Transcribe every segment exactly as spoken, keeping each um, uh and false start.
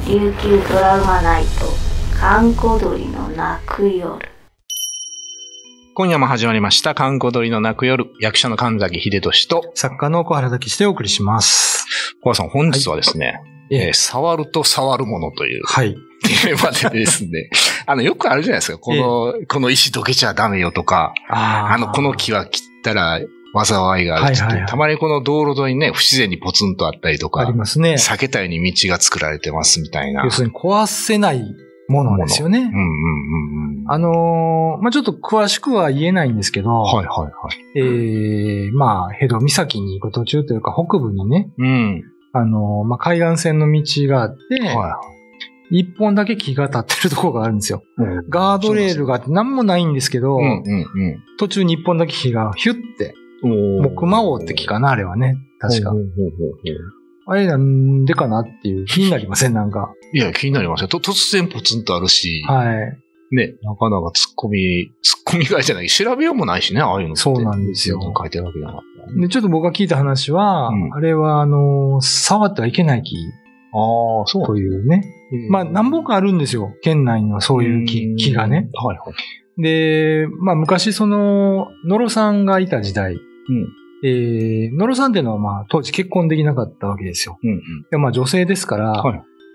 琉球ドラマナイト、閑古鳥の泣く夜。 今夜も始まりました、閑古鳥の泣く夜。役者の神崎秀俊と、 作家の小原武史でお送りします。 小原さん、本日はですね、はい、えー、触ると触るものという、はい。テーマでですね、あの、よくあるじゃないですか、この、えー、この石どけちゃダメよとか、あ, あの、この木は切ったら、災いがあるって、はいはいはい、たまにこの道路沿いにね、不自然にポツンとあったりとか、 ありますね。 避けたように道が作られてますみたいな。 要するに壊せないものですよね。うんうんうんうん、あのー、まあ、ちょっと詳しくは言えないんですけど、はいはいはい。えー、まあ、ヘド岬に行く途中というか、北部にね、うん、あのー、まあ、海岸線の道があって、はいはい、一本だけ木が立ってるところがあるんですよ。うん、ガードレールがあって何もないんですけど、うんうんうん、途中に一本だけ木がヒュッて、木魔王って木かな、あれはね。確か。ほうほうほうほう、あれなんでかなっていう気になりませんなんか。 いや、気になりますよ。と突然ポツンとあるし。はい。ね、なかなか突っ込み、突っ込みがいじゃない。調べようもないしね、ああいうのって。 そうなんですよ。 書いてるわけだな。 で、ちょっと僕が聞いた話は、うん、あれは、あの、触ってはいけない木。ああ、そう。というね。まあ、何本かあるんですよ。県内にはそういう木、木がね。はいはい。で、まあ、昔その、野呂さんがいた時代、うん、えー、野呂さんっていうのはまあ当時結婚できなかったわけですよ。うんうん、でまあ女性ですから、はい、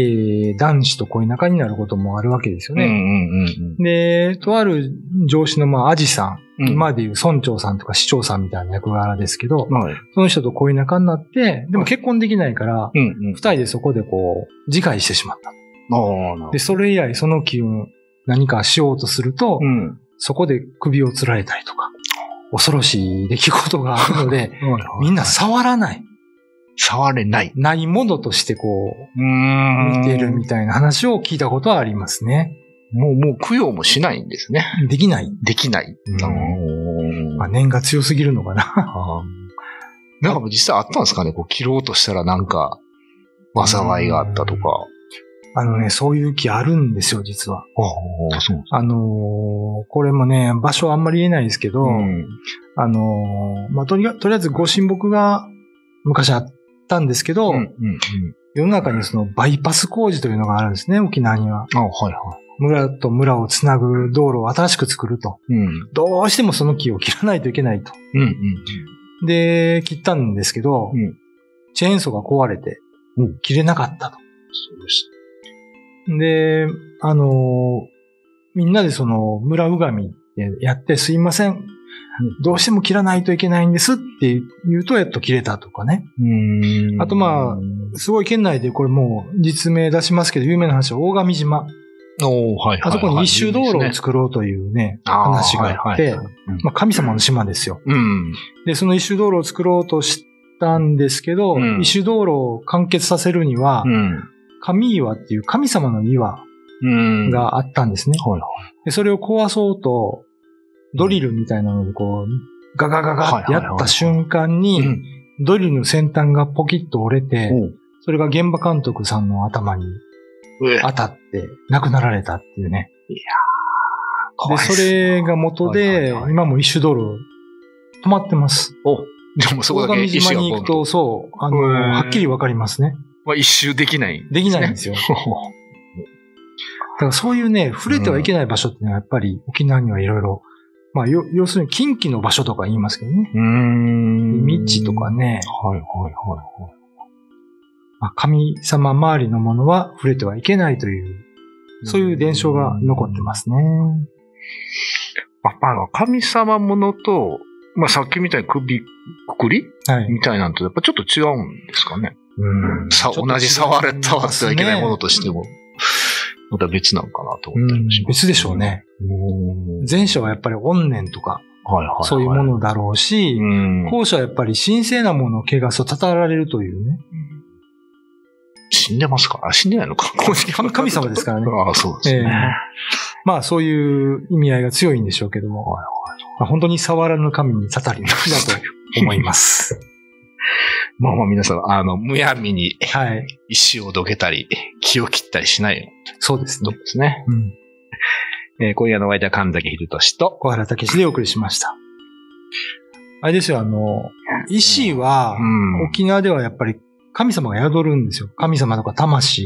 えー、男子と恋仲になることもあるわけですよね。うんうんうんうん、で、とある上司のまあアジさん、うん、今でいう村長さんとか市長さんみたいな役柄ですけど、はい、その人と恋仲になって、でも結婚できないから、はい、二人でそこでこう、自害してしまった。うん、で、それ以来その気を何かしようとすると、うん、そこで首を吊られたりとか。恐ろしい出来事があるので、みんな触らない。 触れない。 ないものとしてこう、うーん見てるみたいな話を聞いたことはありますね。 もう、もう供養もしないんですね。 できない。 できない。 うんまあ、念が強すぎるのかな。 なんか実際あったんですかね、こう切ろうとしたらなんか、災いがあったとか。 あのね、そういう木あるんですよ、実は。あ, そうあのー、これもね、場所あんまり言えないですけど、うん、あのー、まあ、とりあ、とりあえずご神木が昔あったんですけど、うんうんうん、世の中にそのバイパス工事というのがあるんですね、沖縄には。あ、はいはい、村と村をつなぐ道路を新しく作ると。うん、どうしてもその木を切らないといけないと。うんうんうん、で、切ったんですけど、うん、チェーンソーが壊れて、うん、切れなかったと。そうです。で、あのー、みんなでその村うがみってやってすいません、うん。どうしても切らないといけないんですって言うとやっと切れたとかね。うーんあとまあ、すごい県内でこれもう実名出しますけど、有名な話は大神島。おはいはいはい、あそこに一周道路を作ろうというね、話があって、まあ神様の島ですよ、うん。で、その一周道路を作ろうとしたんですけど、うん、一周道路を完結させるには、うん神岩っていう神様の岩があったんですね。はいはい、でそれを壊そうと、ドリルみたいなのでこう、ガガガガってやった瞬間に、ドリルの先端がポキッと折れて、それが現場監督さんの頭に当たって亡くなられたっていうね。いやーで、それが元で、今も一周道路止まってます。おでもそこだけ石が大神島に行くと、そう、あの、はっきりわかりますね。 まあ、一周できない、 ね。できないんですよ。だからそういうね、触れてはいけない場所ってのはやっぱり沖縄にはいろいろ、まあ、要するに近畿の場所とか言いますけどね。うーん。道とかね。はいはいはいはい。まあ、神様周りのものは触れてはいけないという、そういう伝承が残ってますね。 あ、あの、神様ものと、まあ、さっきみたいに首くくり、はい、みたいなのとやっぱちょっと違うんですかね。うんさ同じ触れ、触ってはいけないものとしても、また別なのかなと思ったりします。 別でしょうね。前者はやっぱり怨念とか、はいはいはい、そういうものだろうし、う後者はやっぱり神聖なものを汚すとたたられるというね。 死んでますか？死んでないのか？ 神様ですからね。 ああ、そうですね、えー。 まあそういう意味合いが強いんでしょうけども、はいはいまあ、本当に触らぬ神にたたりだと思います。 まあまあ皆さん、あの、むやみに、石をどけたり、木を切ったりしないように。 そうですね。 そうですね。うんえー、今夜のお相手は神崎秀俊と小原武史でお送りしました。あれですよ、あの、石は、沖縄ではやっぱり神様が宿るんですよ。神様とか魂が。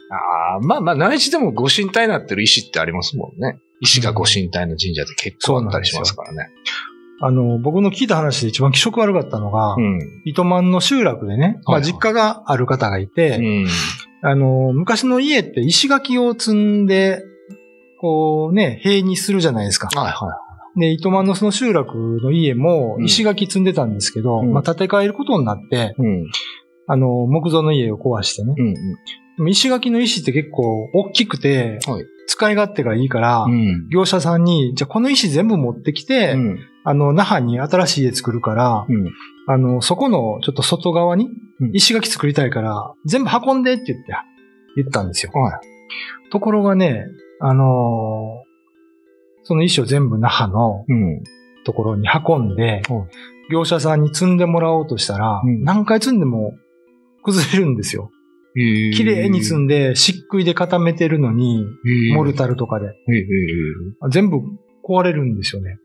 ああ、まあまあ、内地でもご神体になってる石ってありますもんね。石がご神体の神社って結構あったりしますからね。 あの、僕の聞いた話で一番気色悪かったのが、うん、糸満の集落でね、まあ実家がある方がいて、はいはい、あの、昔の家って石垣を積んで、こうね、塀にするじゃないですか。はいはい。で、糸満のその集落の家も石垣積んでたんですけど、うん、まあ建て替えることになって、うん、あの、木造の家を壊してね。うんうん、石垣の石って結構大きくて、はい、使い勝手がいいから、うん、業者さんに、じゃあこの石全部持ってきて、うん、あの、那覇に新しい家作るから、うん、あの、そこのちょっと外側に石垣作りたいから、全部運んでって言って、言ったんですよ。はい、ところがね、あのー、その石を全部那覇のところに運んで、うん、業者さんに積んでもらおうとしたら、うん、何回積んでも崩れるんですよ。綺麗に積んで、漆喰で固めてるのに、モルタルとかで。全部壊れるんですよね。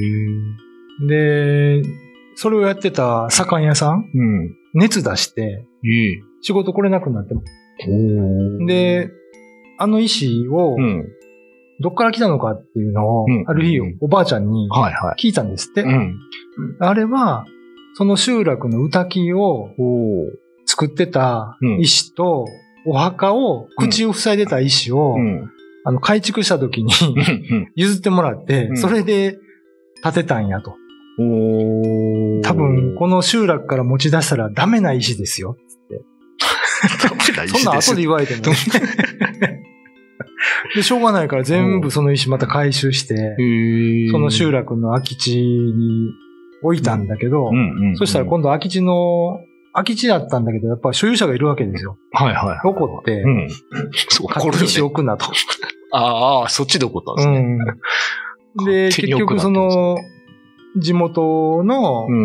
で、それをやってた左官屋さん、うん、熱出して、仕事来れなくなって。で、あの石を、どっから来たのかっていうのを、うん、ある日、おばあちゃんに聞いたんですって。はいはい、あれは、その集落の歌木を作ってた石と、お墓を、口を塞いでた石を、うん、あの、改築した時に譲ってもらって、うん、それで建てたんやと。多分、この集落から持ち出したらダメな石ですよ。ダメな石ですよ。そんな後で言われても、ね。で、しょうがないから全部その石また回収して、その集落の空き地に置いたんだけど、そしたら今度空き地の、空き地だったんだけど、やっぱ所有者がいるわけですよ。はいはい。怒って、うん、勝手に石置くなと。 ああ、そっちで怒ったんですね。 うん、で、結局その、地元の、うん、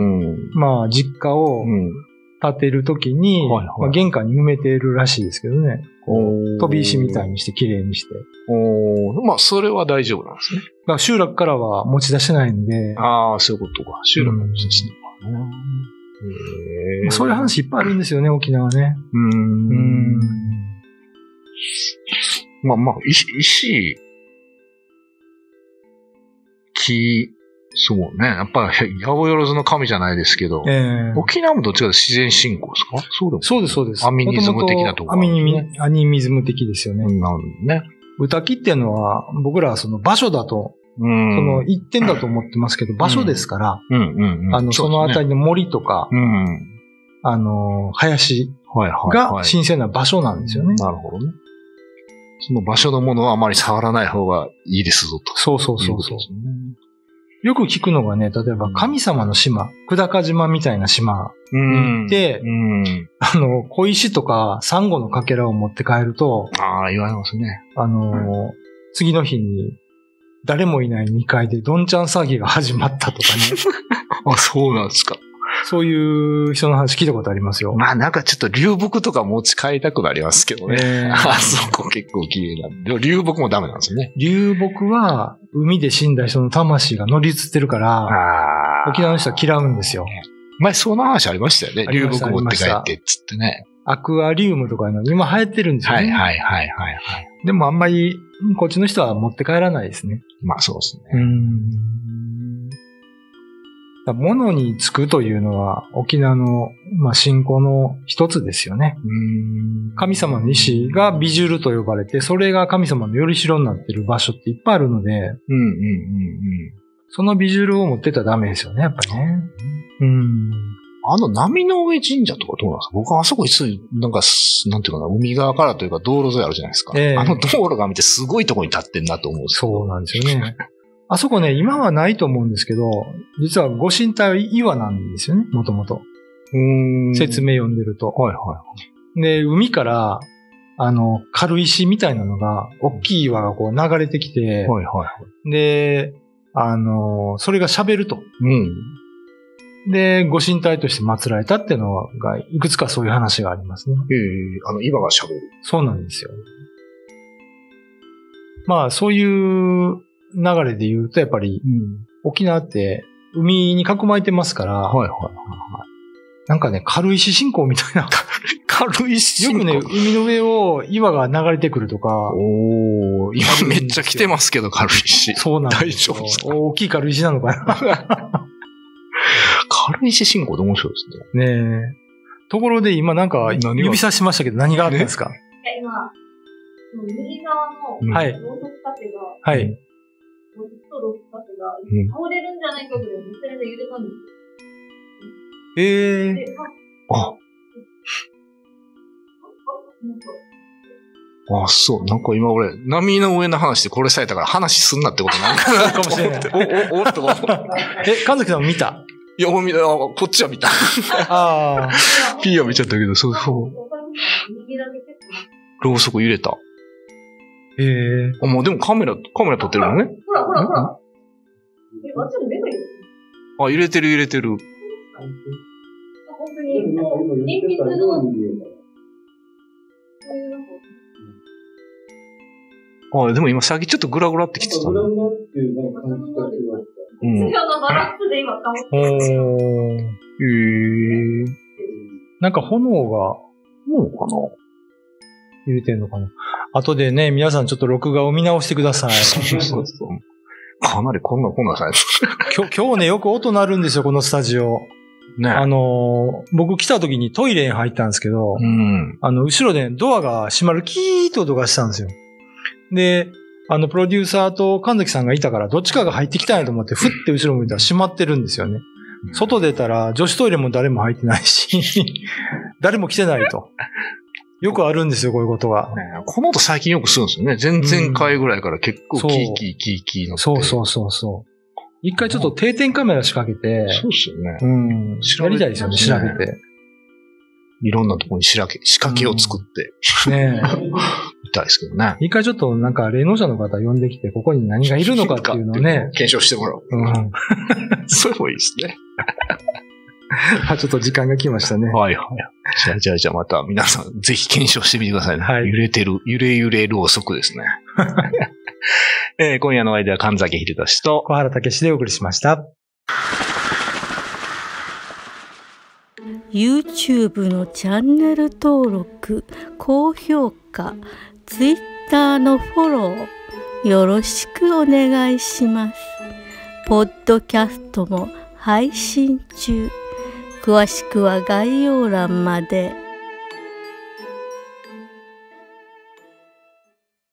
まあ、実家を建てるときに、はいはい、まあ、玄関に埋めているらしいですけどね。飛び石みたいにして綺麗にして。 おまあ、それは大丈夫なんですね。だから集落からは持ち出してないんで。 ああ、そういうことか。集落から持ち出してないのかな。 へそういう話いっぱいあるんですよね、沖縄ね。うーん。うんまあまあ、石、石、木、そうね。やっぱ、八百万の神じゃないですけど、えー、沖縄もどっちかというと自然信仰ですか？そうです。 そうです、そうです。 アミニズム的なところ、 ね。アミニ、アニミズム的ですよね。 なるほどね。 歌木っていうのは、僕らはその場所だと、うん、その一点だと思ってますけど、場所ですから、うんうんうん、あの、そのあたりの森とか、うん、あの、林が神聖な場所なんですよね。 なるほどね。その場所のものはあまり触らない方がいいですぞと。 そうそうそうそう。よく聞くのがね、例えば神様の島、久高島みたいな島に行って、うんうん、あの、小石とかサンゴのかけらを持って帰ると、 ああ、言われますね。 あの、うん、次の日に誰もいないにかいでどんちゃん騒ぎが始まったとかね。 あ、そうなんですか。 そういう人の話聞いたことありますよ。 まあなんかちょっと流木とか持ち帰りたくなりますけどね。えー、あそこ結構綺麗なんで。でも流木もダメなんですよね。 流木は海で死んだ人の魂が乗り移ってるから、沖縄の人は嫌うんですよ。 前その話ありましたよね。流木持って帰ってっつってね。 アクアリウムとかの今流行ってるんですよね。 はいはいはいはい、はい。 でもあんまりこっちの人は持って帰らないですね。 まあそうですね。 うーん物につくというのは沖縄の、まあ、信仰の一つですよね。うーん神様の石がビジュルと呼ばれて、それが神様のよりしろになっている場所っていっぱいあるので、うんうんうんうん、そのビジュルを持ってたらダメですよね、やっぱりね。うん、 あの波の上神社とかどうなんですか？僕はあそこいつ、なんか、なんていうかな、海側からというか道路沿いあるじゃないですか。えー、あの道路が見てすごいところに立ってんなと思うんですけど。 そうなんですよね。あそこね、今はないと思うんですけど、実はご神体は岩なんですよね、もともと。説明読んでると。はいはい。で、海から、あの、軽石みたいなのが、大きい岩がこう流れてきて、はいはい。で、あの、それが喋ると。うん。で、ご神体として祀られたっていうのが、いくつかそういう話がありますね。 ええー、あの、岩が喋る。 そうなんですよ。まあ、そういう流れで言うと、やっぱり、うん、沖縄って海に囲まれてますから、はいはいはいはい。なんかね、軽石信仰みたいな軽石信号。 よくね、海の上を岩が流れてくるとか。 おー、今めっちゃ来てますけど、軽石。 そうなんですよ。 大丈夫ですか？ 大きい軽石なのかな。 軽石信号で面白いですね。ねえ。ところで今なんか指さしましたけど何があったんですか？ いや、今、右側の、 はい。 ろうそく立てが、 はい。 ろうそくとろうそく立てが、倒れるんじゃないかぐらい、めちゃめちゃ揺れたんですよ。 ええー。 あ。あ、そう。なんか今俺、波の上の話でこれされたから話すんなってことなんかなかもしれない。 お、お、おっと。 え、神崎さんも見た？ いや、みあこっちは見た。ああ。P は見ちゃったけど、そうそう。ろうそく揺れた。 ええー。 あ、もうでもカメラ、カメラ撮ってるのね。 ほらほらほら。え、あっちも出ないよ。 あ、揺れてる揺れてる。 本当に、こう、鉛筆の、 あ、でも今先ちょっとグラグラってきてたね。グラグラっていうなんか感じがしました。うん。のバランスで今保ってる。 おー。へー。なんか炎が、 炎かな？ 揺れてんのかな？後でね、皆さんちょっと録画を見直してください。 そうそうそう。かなりこんなこんなされて今日、今日ね、よく音鳴るんですよ、このスタジオ。ね。あのー、僕来た時にトイレに入ったんですけど、うん、あの、後ろでドアが閉まるキーッと音がしたんですよ。で、あの、プロデューサーと神崎さんがいたから、どっちかが入ってきたんやと思って、ふって後ろ向いたら閉まってるんですよね。うん、外出たら、女子トイレも誰も入ってないし、誰も来てないと。よくあるんですよ、こういうことが。 ね、この音最近よくするんですよね。前々回ぐらいから結構キーキーキーキーの。 そうそうそうそう。一回ちょっと定点カメラ仕掛けて。 そうですよね。 うん。やりたいですよね、調べて。 いろんなところに仕掛け、仕掛けを作って。ねえ。みたいですけどね。 一回ちょっとなんか霊能者の方呼んできて、ここに何がいるのかっていうのをね。 検証してもらおう。うん。それもいいですね。 ちょっと時間が来ましたね。 はいはい。じゃあじゃあじゃあまた皆さんぜひ検証してみてくださいね。はい。揺れてる、揺れ揺れろうそくですね。えー、今夜の相手は神崎秀俊と小原武史でお送りしました。 YouTube のチャンネル登録、高評価、Twitter のフォロー、よろしくお願いします。ポッドキャストも配信中。詳しくは概要欄まで。